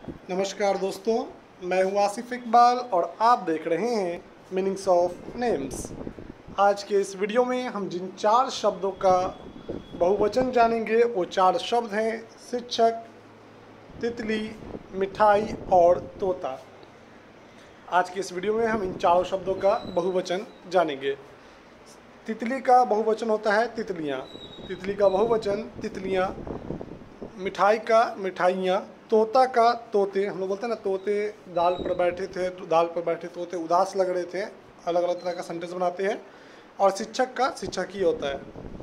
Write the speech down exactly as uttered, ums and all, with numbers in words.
नमस्कार दोस्तों, मैं हूं आसिफ इकबाल और आप देख रहे हैं मीनिंग्स ऑफ नेम्स। आज के इस वीडियो में हम जिन चार शब्दों का बहुवचन जानेंगे वो चार शब्द हैं शिक्षक, तितली, मिठाई और तोता। आज के इस वीडियो में हम इन चारों शब्दों का बहुवचन जानेंगे। तितली का बहुवचन होता है तितलियाँ, तितली का बहुवचन तितलियाँ, मिठाई का मिठाइयाँ, तोता का तोते। हम लोग बोलते हैं ना तोते दाल पर बैठे थे, तो दाल पर बैठे तोते उदास लग रहे थे, अलग अलग तरह का सेंटेंस बनाते हैं। और शिक्षक का शिक्षक ही होता है।